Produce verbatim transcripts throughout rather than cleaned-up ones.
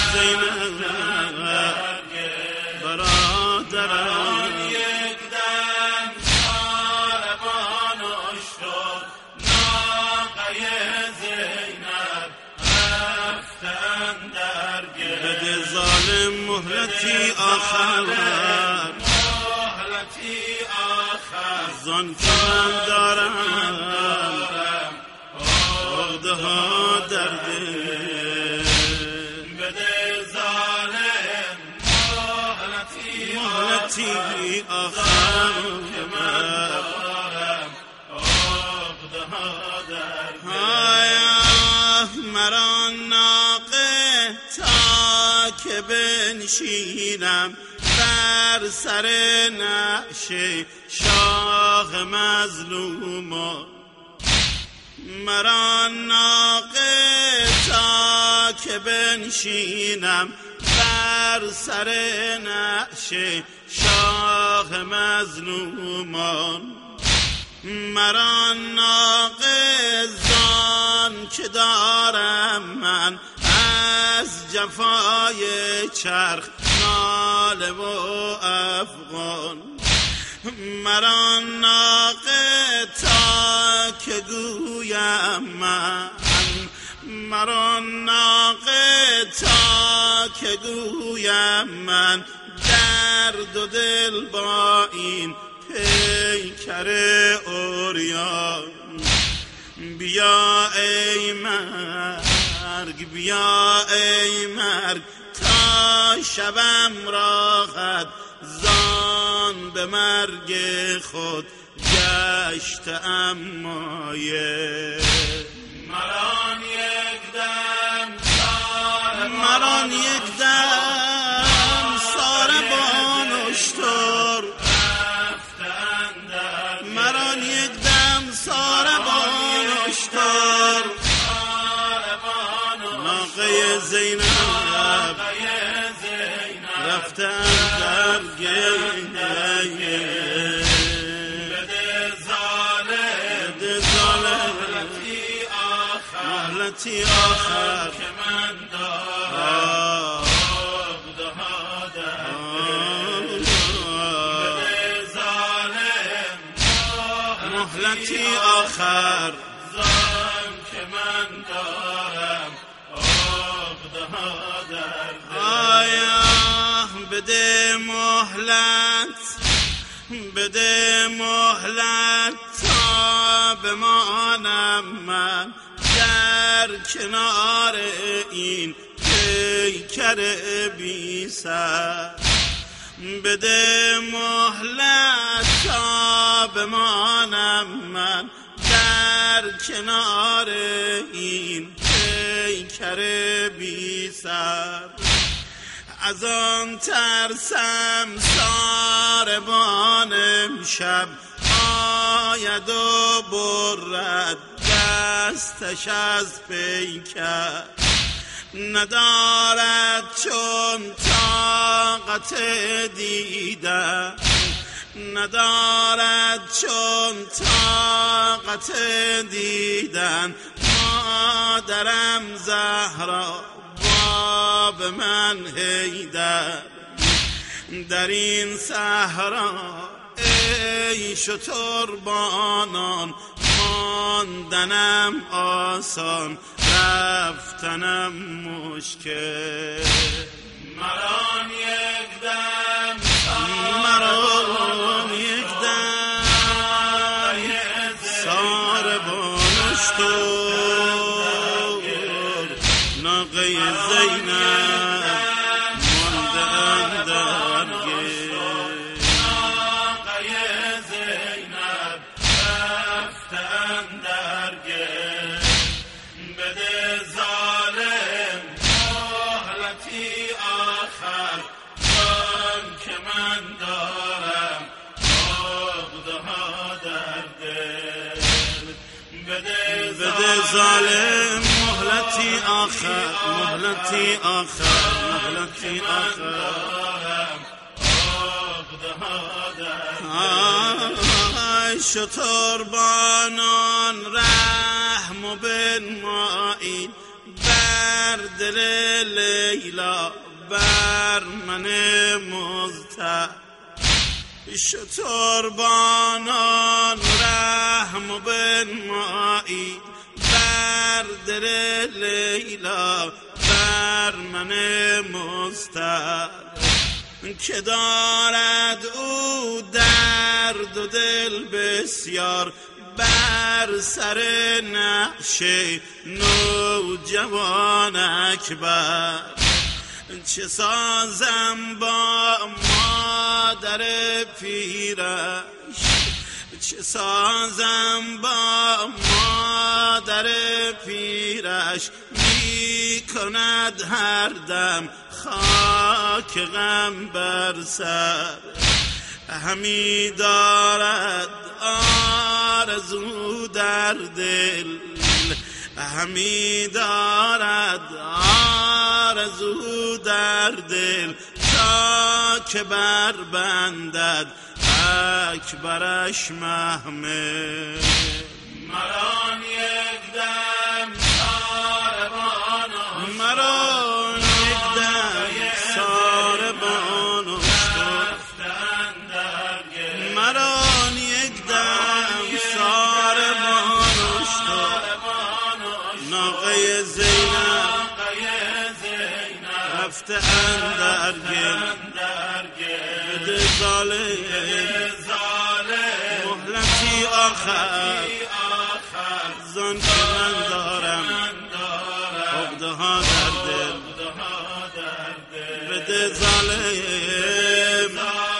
زینب برادرم یک دم ساربان اشتر ناقه زینب رفتن در گل بده ظالم مهلتی آخر مهلتی آخر زان که من دارم عقده ها در دل بده ظالم مهلتی مهلتی آخر که من دارم عقده ها در دل آیاه مرا ناقه تا که بنشینم بر سر نعش شاه مظلومان مرا ناقه تا که بنشینم بر سر نعش شاه مظلومان مرا ناقه زان که دارم من از جفای چرخ ناله و افغان مرا ناقه تا که گویم من مرا ناقه تا که گویم من درد و دل با این پیکر عریان بیا ای مرگ بیا ای مرگ تا شبم راحت زان به مرگ خود گشتم مایه مران یک دم ساربان مران یک دم ساربان اشتر رفتن در مران یک دم ساربان اشتر ساربان ناقه زینب ناقه زینب رفتن در گل بده ظالم بده ظالم مهلتی آخر مهلتی آخر که من دارم عقده ها در دل بده ظالم مهلتی آخر زان که من دارم عقده ها در دل آیا بده مهلت بده مهلت تا بمانم من در کنار این پیکر بی سر بده مهلت تا بمانم من در کنار این پیکر بی سر از آن ترسم ساربان امشب آید و برد دستش از پیکر ندارد چون طاقت دیدن ندارد چون طاقت دیدن مادرم زهرا باب من حیدر در این صحرا ای شتربانان ماندنم آسان رفتنم مشکل مران یک دم مران یک دم ساربان اشتر ناقه زینب مانده اندر گل ناقه زینب رفتن در گل بده ظالم مهلتی آخر زان که من دارم عقده ها در دل بده ظالم مهلتی آخر مهلتی آخر مهلتی آخر آی شتربانان رحم و بنمایید بر دل لیلا بر من مضطر شتر بانان رحم و بنمایی بر دل لیلا بر من مضطر که دارد او درد و دل بسیار بر سر نقش نوجوان اکبر چه سازم با مادر پیرش چه سازم با مادر پیرش می کند هر دم خاک غم بر سر همی دارد آرزو در دل همی دارد آرزو در دل تا که بر بندد اکبرش محمل مران یک دم ساربانو مران یک دم ساربانو مران یک دم ساربانو ناقه زینب رفته اندر گل بده ظالم مهلتی آخر زن که من دارم عقده ها در دل بده ظالم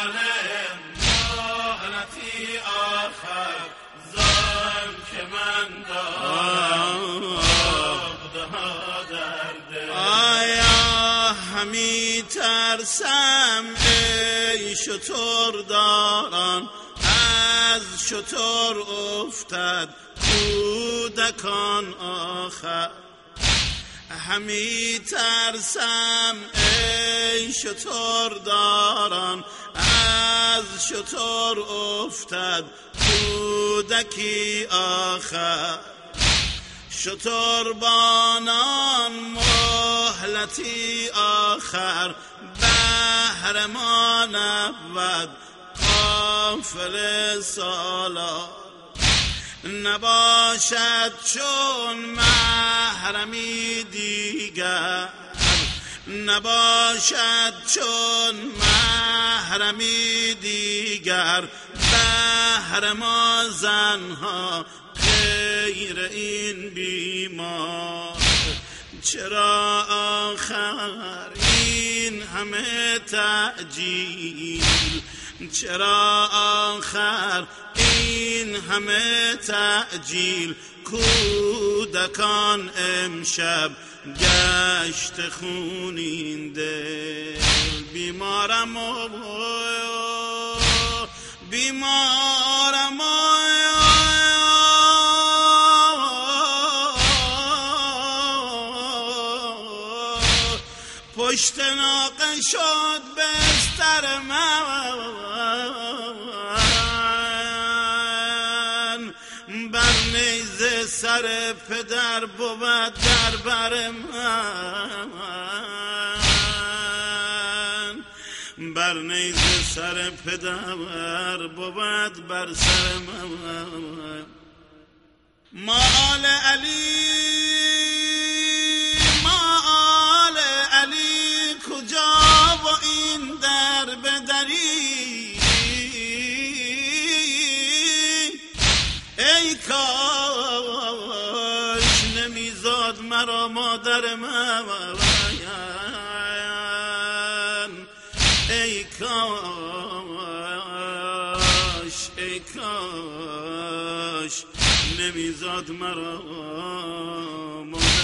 مهلتی آخر زن که من دارم عقده ها در دل آیا همی ترسم ای شتر داران از شتر افتد کودکان آخر همی ترسم ای شتر داران از شتر افتد کودکی آخر شتربانان مهلتی آخر بهر ما نبود قافل سالار نباشد چون محرمی دیگر نباشد چون محرمی دیگر بهر ما زنها غیر این بیمار چرا آخر این همه تعجیل چرا آخر این همه تعجیل کودکان امشب گشت خونین دل بیمارم و بیمارم و پشت ناقه شد بستر من بر نیزه سر پدر بود در بر من بر نیزه سر پدر بود بر سر من مال علی مال علی کجا و این در بدری ای کاش نمیزاد مرا مادر من ای کاش ای کاش نمیزاد مرا